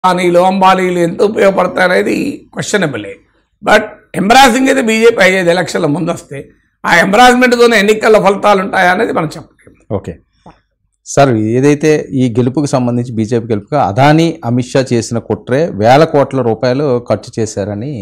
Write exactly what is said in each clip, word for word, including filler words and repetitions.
అనిలు అంబానీలు ఎంత ఉపయోగపడతాయి అనేది క్వశ్చనబులే. బట్ ఎంబ్రాసింగ్ అయితే బీజేపీ అయ్యేది ఎలక్షన్ల ముందు వస్తే ఆ ఎంబ్రాస్మెంట్తోనే ఎన్నికల ఫలితాలు ఉంటాయా అనేది మనం చెప్పలేము. ఓకే సార్, ఏదైతే ఈ గెలుపుకు సంబంధించి బీజేపీ గెలుపుగా అదానీ అమిత్ షా చేసిన కుట్రే వేల కోట్ల రూపాయలు ఖర్చు చేశారని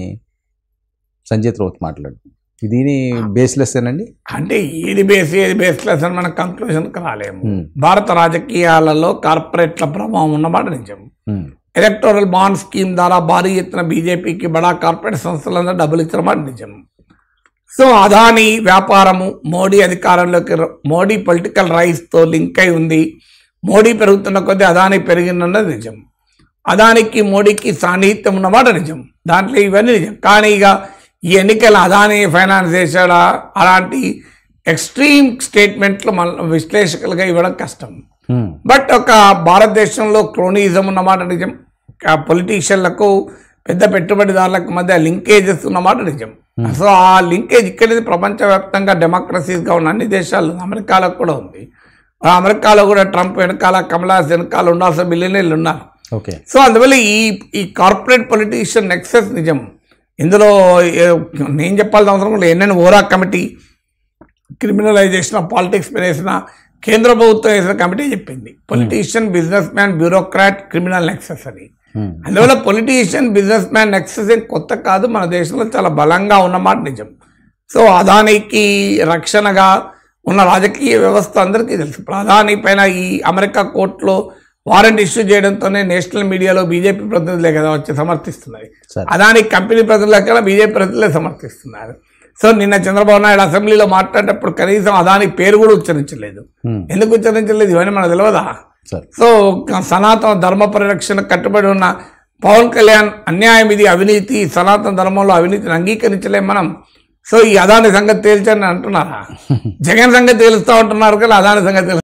సంజయ్ రౌత్ మాట్లాడు, దీని బేస్లెస్ ఏనండి? అంటే ఏది బేస్ ఏది బేస్లెస్ అని మన కంక్లూజన్కి రాలేము. భారత రాజకీయాలలో కార్పొరేట్ల ప్రభావం ఉన్నమాట నిజం. ఎలక్టోరల్ బాండ్ స్కీమ్ ద్వారా భారీ ఎత్తున బీజేపీకి బడా కార్పొరేట్ సంస్థలందరూ డబ్బులు ఇచ్చినమాట నిజం. సో అదానీ వ్యాపారము మోడీ అధికారంలోకి మోడీ పొలిటికల్ రైస్తో లింక్ అయి ఉంది. మోడీ పెరుగుతున్న కొద్దీ అదానీ పెరిగిందన్నది నిజం. అదానికి మోడీకి సాన్నిహిత్యం ఉన్నమాట నిజం. దాంట్లో ఇవన్నీ నిజం. కానీ ఇక ఈ ఎన్నికల అదానీ ఫైనాన్స్ చేశాడా అలాంటి ఎక్స్ట్రీమ్ స్టేట్మెంట్లు మన విశ్లేషకులుగా ఇవ్వడం కష్టం. బట్ ఒక భారతదేశంలో క్రోనిజం ఉన్నమాట నిజం. పొలిటీషియన్లకు పెద్ద పెట్టుబడిదారులకు మధ్య లింకేజెస్ ఉన్నమాట నిజం. సో ఆ లింకేజ్ ఇక్కడ ప్రపంచవ్యాప్తంగా డెమోక్రసీస్గా ఉన్న అన్ని దేశాలు, అమెరికాలో కూడా ఉంది. అమెరికాలో కూడా ట్రంప్ వెనకాల కమలాస్ వెనకాల ఉండాల్సిన బిలియనీర్లు ఉన్నారు. ఓకే. సో అందువల్ల ఈ ఈ కార్పొరేట్ పొలిటీషియన్ నెక్సెస్ నిజం. ఇందులో నేను చెప్పాల్సిన అవసరం లేదు. NN Vora committee criminalization of politics మీద వేసిన కేంద్ర ప్రభుత్వం వేసిన కమిటీ చెప్పింది politician, business man, bureaucrat, criminal nexus అని. అందువల్ల పొలిటీషియన్, బిజినెస్ మ్యాన్ నెక్సెస్ ఏం కొత్త కాదు, మన దేశంలో చాలా బలంగా ఉన్నమాట నిజం. సో అదానికి రక్షణగా ఉన్న రాజకీయ వ్యవస్థ అందరికీ తెలుసు. అదానీ పైన ఈ అమెరికా కోర్టులో వారెంట్ ఇష్యూ చేయడంతోనే నేషనల్ మీడియాలో బీజేపీ ప్రతినిధులే కదా వచ్చి సమర్థిస్తున్నారు. అదాని కంపెనీ ప్రతినిధుల కన్నా బీజేపీ ప్రతినిధులే సమర్థిస్తున్నారు. సో నిన్న చంద్రబాబు నాయుడు అసెంబ్లీలో మాట్లాడేటప్పుడు కనీసం అదాని పేరు కూడా ఉచ్చరించలేదు. ఎందుకు ఉచ్చరించలేదు ఇవన్నీ మనకు తెలియదా? సో సనాతన ధర్మ పరిరక్షణ కట్టుబడి ఉన్న పవన్ కళ్యాణ్ అన్యాయం, ఇది అవినీతి, సనాతన ధర్మంలో అవినీతిని అంగీకరించలేం మనం. సో ఈ అదాని సంగతి తేల్చని అంటున్నారా? జగన్ సంగతి తేలుస్తూ ఉంటున్నారు కదా, అదాని సంగతి